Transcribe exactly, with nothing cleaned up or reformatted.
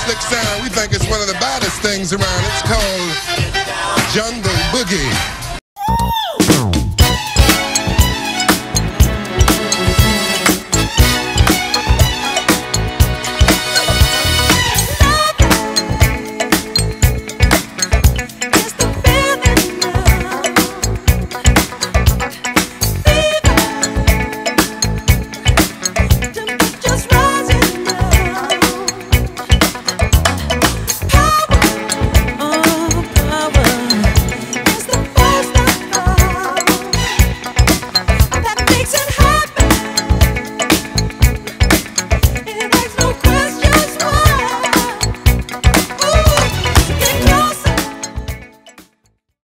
slick sound. We think it's one of the baddest things around. It's called Jungle Boogie.